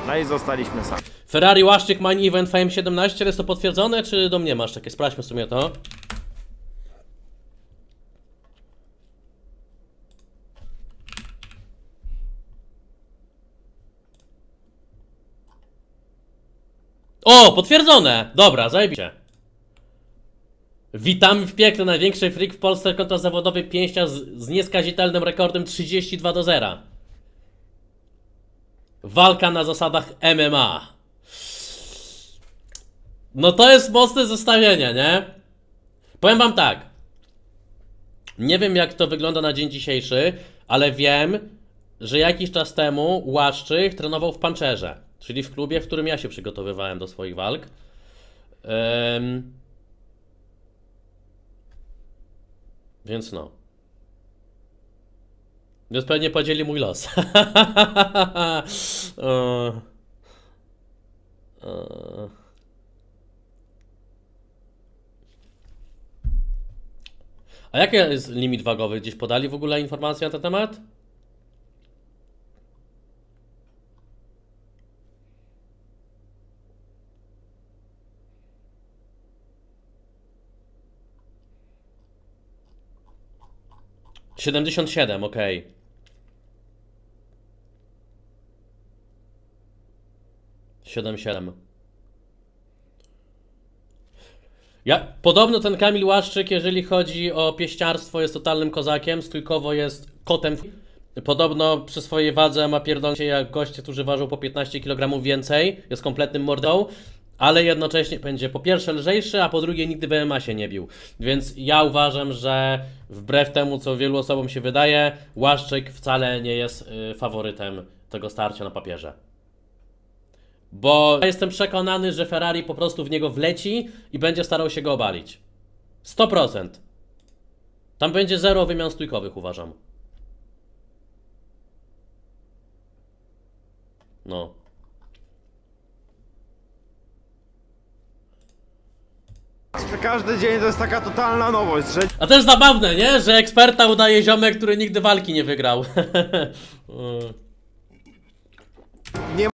No i zostaliśmy sami. Ferrari Łaszczyk Main Event FM 17, jest to potwierdzone, czy do mnie masz takie? Sprawdźmy w sumie to. O, potwierdzone! Dobra, zajebiście. Witamy w piekle, największy freak w Polsce kontra zawodowy pięśniarz z nieskazitelnym rekordem 32-0. Walka na zasadach MMA. No to jest mocne zestawienie, nie? Powiem wam tak. Nie wiem jak to wygląda na dzień dzisiejszy, ale wiem, że jakiś czas temu Łaszczyk trenował w Puncherze, czyli w klubie, w którym ja się przygotowywałem do swoich walk. Więc no. Więc pewnie podzieli mój los. A jaki jest limit wagowy? Gdzieś podali w ogóle informacje na ten temat? - 77, okej. - 77. Podobno ten Kamil Łaszczyk, jeżeli chodzi o pieściarstwo, jest totalnym kozakiem, stójkowo jest kotem. Podobno przy swojej wadze ma pierdolnie jak goście, którzy ważą po 15 kg więcej, jest kompletnym mordą, ale jednocześnie będzie po pierwsze lżejszy, a po drugie nigdy w MMA się nie bił. Więc ja uważam, że wbrew temu, co wielu osobom się wydaje, Łaszczyk wcale nie jest faworytem tego starcia na papierze. Bo ja jestem przekonany, że Ferrari po prostu w niego wleci i będzie starał się go obalić. 100%. Tam będzie 0 wymian stójkowych, uważam. No. Każdy dzień to jest taka totalna nowość, że... A to jest zabawne, nie? Że eksperta udaje ziomek, który nigdy walki nie wygrał. nie